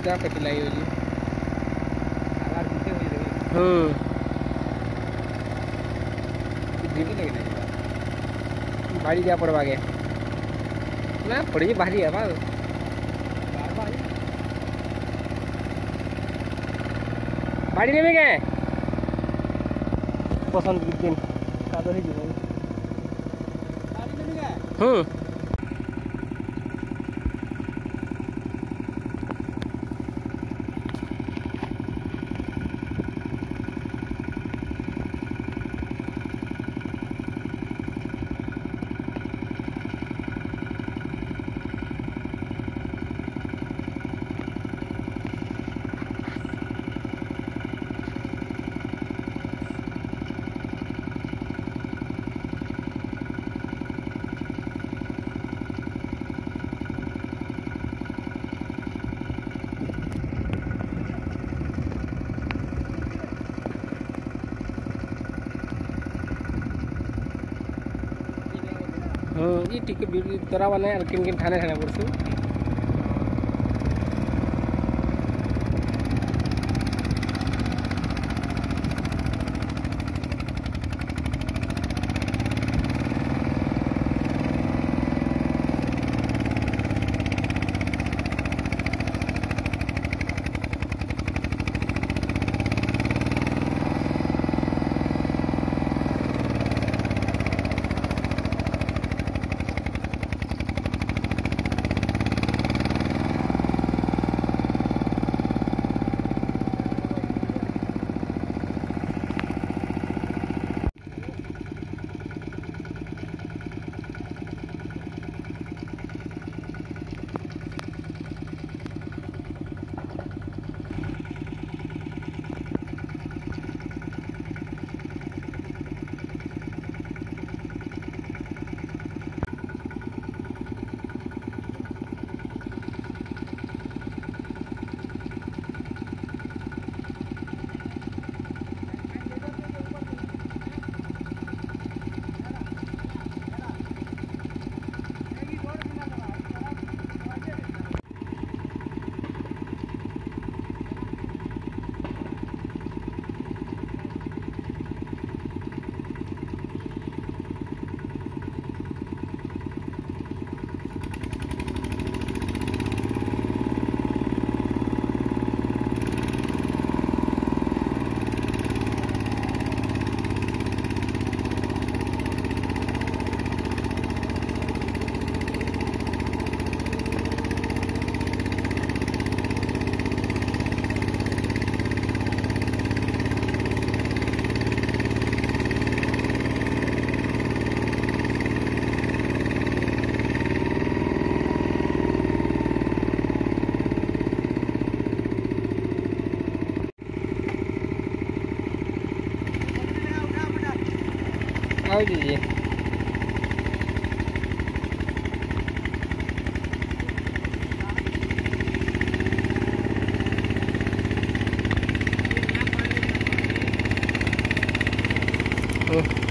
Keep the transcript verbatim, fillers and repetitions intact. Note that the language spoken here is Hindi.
क्या कटी लगी होली आवाज पीछे हुई रही हम्म धीमी लगी नहीं बाड़ी क्या पड़वा गया ना पड़ी भारी है बाल बार बार बाड़ी नहीं गए पसंद की दिन का तो ही जीवन गाड़ी नहीं गए हम्म हम्म ये टिके बिल्कुल तोरा वाला है किन किन ठाणे ठाणे पड़सु आओ दीजिए Oh.